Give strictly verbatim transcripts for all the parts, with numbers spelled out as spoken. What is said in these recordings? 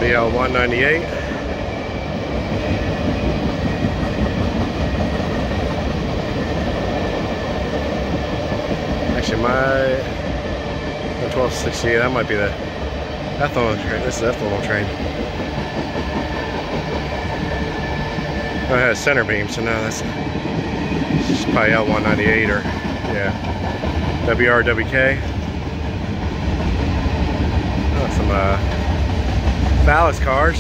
Z L one ninety-eight. Actually, my twelve sixty-eight, that might be the ethanol train. This is ethanol train. Oh, it has center beam, so now that's it's probably L one ninety-eight or yeah, W R W K. Oh, some uh, ballast cars.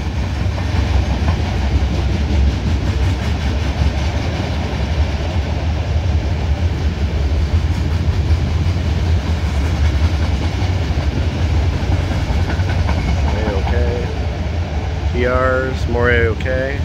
A-OK. P Rs, more A-OK.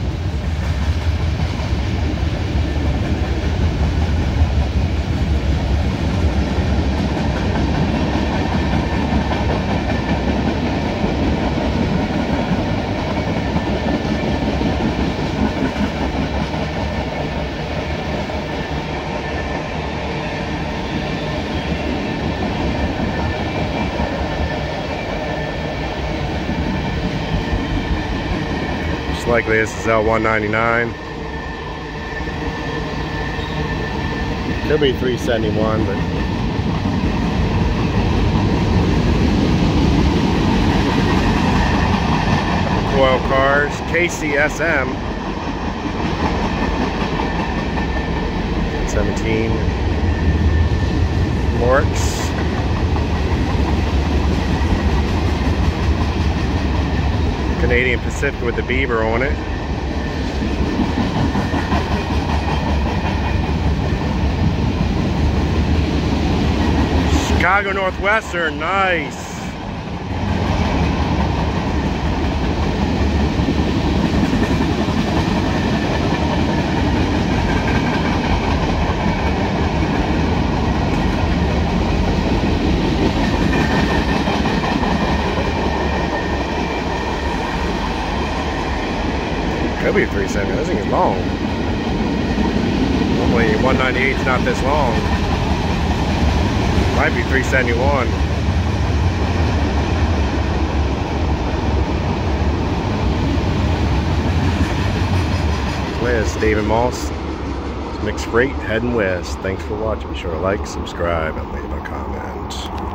Likely this is L one ninety-nine. Could be three seventy-one, but coil cars, K C S M seventeen Morks. Canadian Pacific with the beaver on it. Chicago Northwestern, nice. Could be three seventy. This thing is long. Normally one ninety-eight is not this long. Might be three seventy-one. West, David Moss. Mixed freight heading west. Thanks for watching. Be sure to like, subscribe, and leave a comment.